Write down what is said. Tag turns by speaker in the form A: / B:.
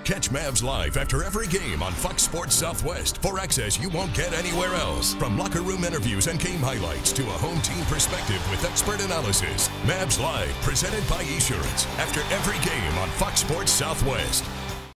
A: Catch Mavs live after every game on Fox Sports Southwest for access you won't get anywhere else. From locker room interviews and game highlights to a home team perspective with expert analysis. Mavs Live, presented by Esurance, after every game on Fox Sports Southwest.